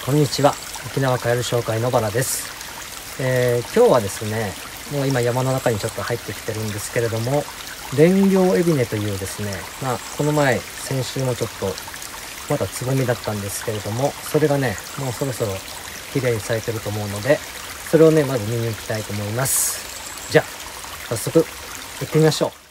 こんにちは。沖縄カエル紹介のバラです。今日はですね、もう今山の中にちょっと入ってきてるんですけれども、蓮葉エビネというですね、この前先週もちょっとまだつぼみだったんですけれども、それがねもうそろそろ綺麗に咲いてると思うので、それをねまず見に行きたいと思います。じゃあ早速行ってみましょう。